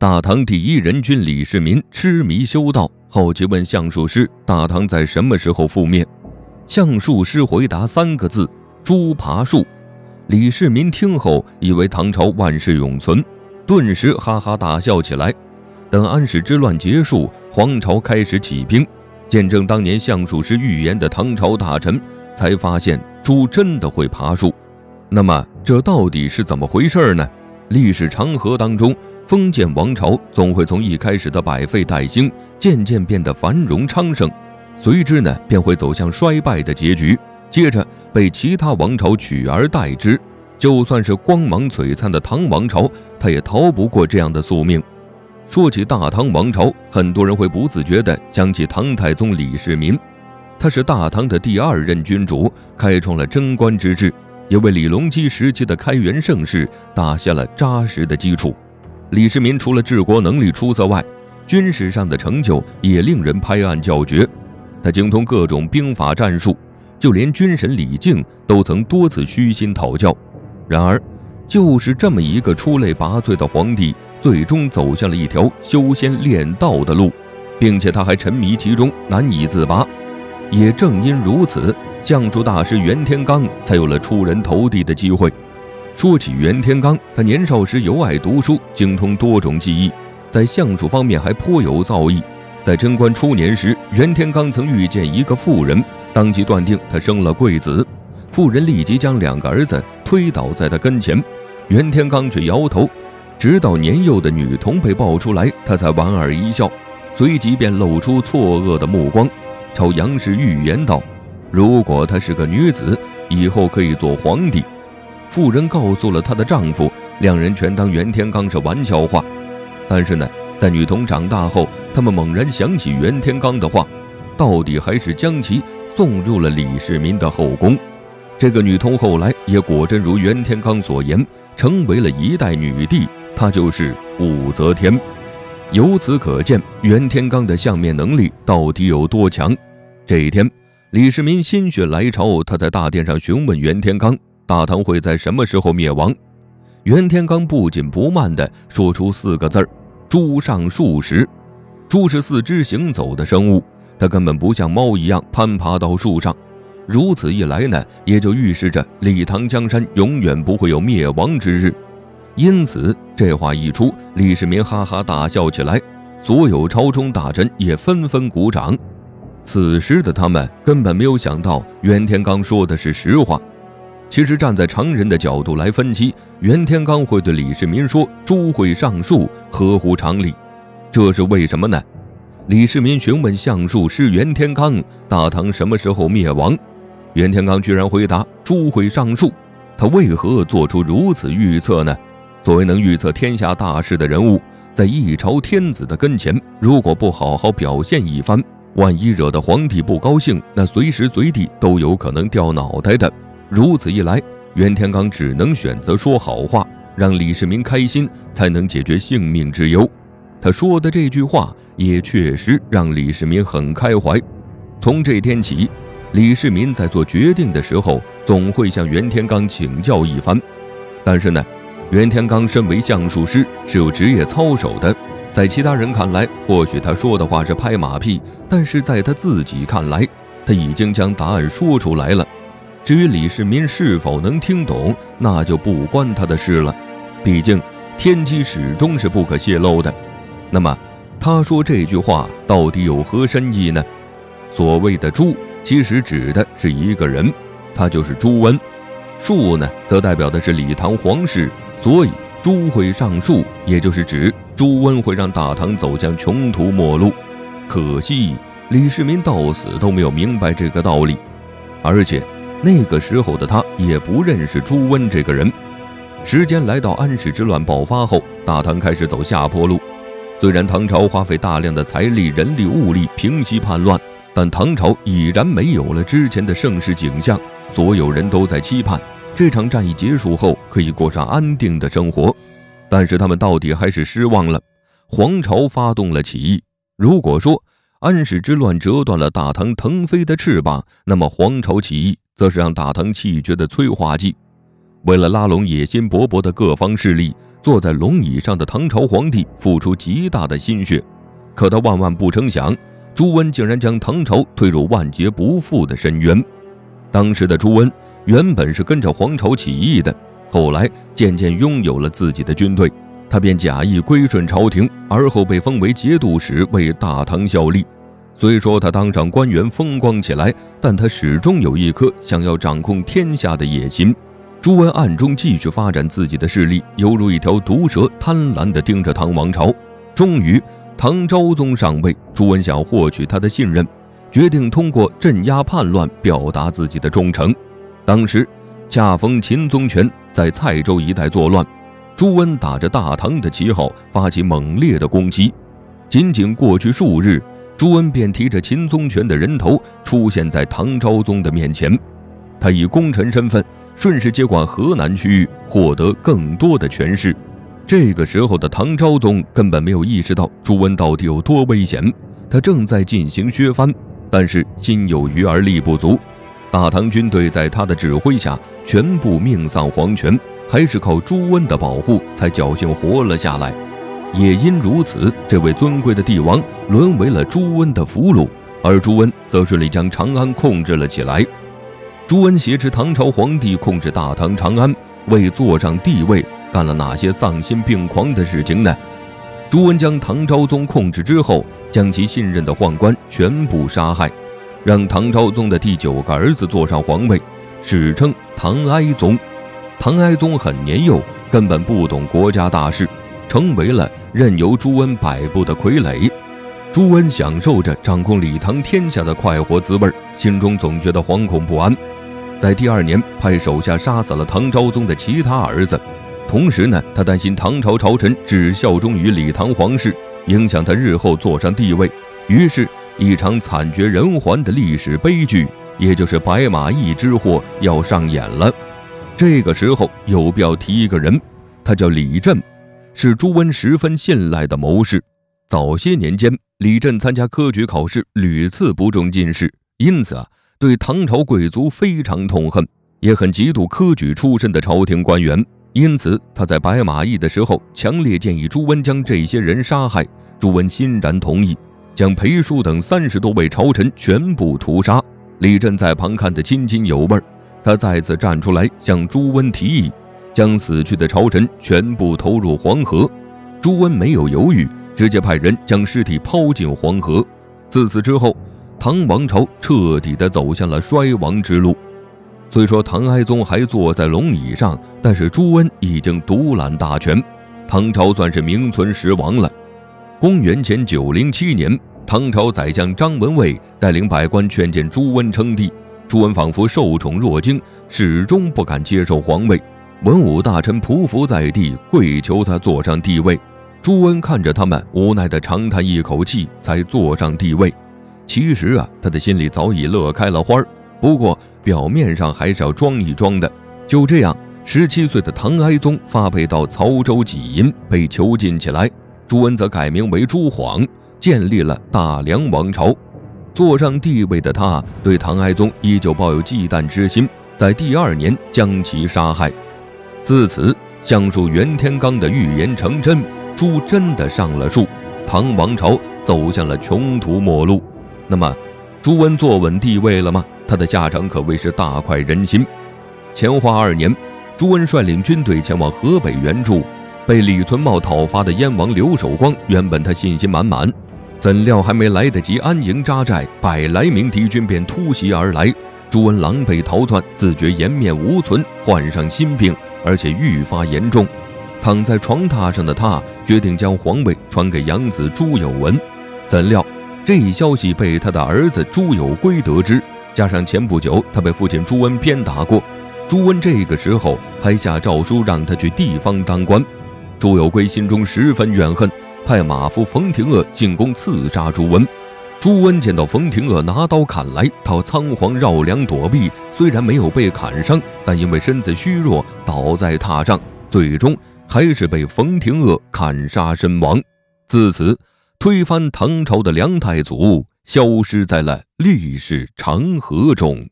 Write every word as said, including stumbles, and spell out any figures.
大唐第一人君李世民痴迷修道，好奇问相术师大唐在什么时候覆灭。相术师回答三个字：猪爬树。李世民听后以为唐朝万世永存，顿时哈哈大笑起来。等安史之乱结束，黄巢开始起兵，见证当年相术师预言的唐朝大臣才发现猪真的会爬树。那么这到底是怎么回事呢？历史长河当中，封建王朝总会从一开始的百废待兴，渐渐变得繁荣昌盛，随之呢便会走向衰败的结局，接着被其他王朝取而代之。就算是光芒璀璨的唐王朝，它也逃不过这样的宿命。说起大唐王朝，很多人会不自觉地想起唐太宗李世民，他是大唐的第二任君主，开创了贞观之治，也为李隆基时期的开元盛世打下了扎实的基础。李世民除了治国能力出色外，军事上的成就也令人拍案叫绝。他精通各种兵法战术，就连军神李靖都曾多次虚心讨教。然而就是这么一个出类拔萃的皇帝，最终走向了一条修仙炼道的路，并且他还沉迷其中，难以自拔。也正因如此，相术大师袁天罡才有了出人头地的机会。说起袁天罡，他年少时尤爱读书，精通多种技艺，在相术方面还颇有造诣。在贞观初年时，袁天罡曾遇见一个妇人，当即断定他生了贵子。妇人立即将两个儿子推倒在他跟前，袁天罡却摇头，直到年幼的女童被抱出来，他才莞尔一笑，随即便露出错愕的目光，朝杨氏预言道：如果她是个女子，以后可以做皇帝。妇人告诉了她的丈夫，两人全当袁天罡是玩笑话。但是呢，在女童长大后，他们猛然想起袁天罡的话，到底还是将其送入了李世民的后宫。这个女童后来也果真如袁天罡所言，成为了一代女帝，她就是武则天。由此可见，袁天罡的相面能力到底有多强。这一天，李世民心血来潮，他在大殿上询问袁天罡，大唐会在什么时候灭亡？袁天罡不紧不慢地说出四个字儿：猪上树时。猪是四肢行走的生物，它根本不像猫一样攀爬到树上。如此一来呢，也就预示着李唐江山永远不会有灭亡之日。因此这话一出，李世民哈哈大笑起来，所有朝中大臣也纷纷鼓掌。此时的他们根本没有想到袁天罡说的是实话。其实站在常人的角度来分析，袁天罡会对李世民说猪会上树，合乎常理。这是为什么呢？李世民询问相术师袁天罡，大唐什么时候灭亡？袁天罡居然回答猪会上树。他为何做出如此预测呢？作为能预测天下大事的人物，在一朝天子的跟前，如果不好好表现一番，万一惹得皇帝不高兴，那随时随地都有可能掉脑袋的。如此一来，袁天罡只能选择说好话，让李世民开心，才能解决性命之忧。他说的这句话也确实让李世民很开怀。从这天起，李世民在做决定的时候，总会向袁天罡请教一番。但是呢，袁天罡身为相术师，是有职业操守的，在其他人看来，或许他说的话是拍马屁，但是在他自己看来，他已经将答案说出来了。至于李世民是否能听懂，那就不关他的事了，毕竟天机始终是不可泄露的。那么他说这句话到底有何深意呢？所谓的猪，其实指的是一个人，他就是朱温。树呢，则代表的是李唐皇室，所以猪会上树，也就是指朱温会让大唐走向穷途末路。可惜李世民到死都没有明白这个道理，而且那个时候的他也不认识朱温这个人。时间来到安史之乱爆发后，大唐开始走下坡路。虽然唐朝花费大量的财力、人力、物力平息叛乱，但唐朝已然没有了之前的盛世景象，所有人都在期盼这场战役结束后可以过上安定的生活。但是他们到底还是失望了。黄巢发动了起义。如果说安史之乱折断了大唐腾飞的翅膀，那么黄巢起义则是让大唐气绝的催化剂。 为了拉拢野心勃勃的各方势力，坐在龙椅上的唐朝皇帝付出极大的心血，可他万万不成想，朱温竟然将唐朝推入万劫不复的深渊。当时的朱温原本是跟着黄巢起义的，后来渐渐拥有了自己的军队，他便假意归顺朝廷，而后被封为节度使，为大唐效力。虽说他当上官员风光起来，但他始终有一颗想要掌控天下的野心。朱温暗中继续发展自己的势力，犹如一条毒蛇，贪婪地盯着唐王朝。终于唐昭宗上位，朱温想获取他的信任，决定通过镇压叛乱表达自己的忠诚。当时恰逢秦宗权在蔡州一带作乱，朱温打着大唐的旗号发起猛烈的攻击。仅仅过去数日，朱温便提着秦宗权的人头出现在唐昭宗的面前。他以功臣身份顺势接管河南区域，获得更多的权势。这个时候的唐昭宗根本没有意识到朱温到底有多危险，他正在进行削藩，但是心有余而力不足。大唐军队在他的指挥下全部命丧黄泉，还是靠朱温的保护才侥幸活了下来。也因如此，这位尊贵的帝王沦为了朱温的俘虏，而朱温则顺利将长安控制了起来。朱温挟持唐朝皇帝控制大唐长安，为坐上帝位干了哪些丧心病狂的事情呢？朱温将唐昭宗控制之后，将其信任的宦官全部杀害，让唐昭宗的第九个儿子坐上皇位，史称唐哀宗。唐哀宗很年幼，根本不懂国家大事，成为了任由朱温摆布的傀儡。朱温享受着掌控李唐天下的快活滋味，心中总觉得惶恐不安。在第二年，派手下杀死了唐昭宗的其他儿子，同时呢，他担心唐朝朝臣只效忠于李唐皇室，影响他日后坐上帝位。于是，一场惨绝人寰的历史悲剧，也就是白马驿之祸要上演了。这个时候，有必要提一个人，他叫李振，是朱温十分信赖的谋士。早些年间，李振参加科举考试屡次不中进士，因此啊，对唐朝贵族非常痛恨，也很嫉妒科举出身的朝廷官员。因此，他在白马驿的时候，强烈建议朱温将这些人杀害。朱温欣然同意，将裴叔等三十多位朝臣全部屠杀。李振在旁看得津津有味，他再次站出来向朱温提议，将死去的朝臣全部投入黄河。朱温没有犹豫，直接派人将尸体抛进黄河。自此之后，唐王朝彻底地走向了衰亡之路。虽说唐哀宗还坐在龙椅上，但是朱温已经独揽大权，唐朝算是名存实亡了。公元前九零七年，唐朝宰相张文蔚带领百官劝谏朱温称帝，朱温仿佛受宠若惊，始终不敢接受皇位。文武大臣匍匐在地，跪求他坐上帝位。朱温看着他们，无奈地长叹一口气，才坐上帝位。其实啊，他的心里早已乐开了花，不过表面上还是要装一装的。就这样，十七岁的唐哀宗发配到曹州济阴，被囚禁起来。朱温则改名为朱晃，建立了大梁王朝。坐上帝位的他，对唐哀宗依旧抱有忌惮之心，在第二年将其杀害。自此，橡树袁天罡的预言成真，朱真的上了树，唐王朝走向了穷途末路。那么，朱温坐稳帝位了吗？他的下场可谓是大快人心。乾化二年，朱温率领军队前往河北援助，被李存茂讨伐的燕王刘守光，原本他信心满满，怎料还没来得及安营扎寨，百来名敌军便突袭而来。朱温狼狈逃窜，自觉颜面无存，患上心病，而且愈发严重。躺在床榻上的他，决定将皇位传给养子朱有文。怎料这一消息被他的儿子朱有圭得知，加上前不久他被父亲朱温鞭打过，朱温这个时候还下诏书让他去地方当官。朱有圭心中十分怨恨，派马夫冯廷鄂进宫刺杀朱温。朱温见到冯廷鄂拿刀砍来，他仓皇绕梁躲避，虽然没有被砍伤，但因为身子虚弱倒在榻上，最终还是被冯廷鄂砍杀身亡。自此，推翻唐朝的梁太祖消失在了历史长河中。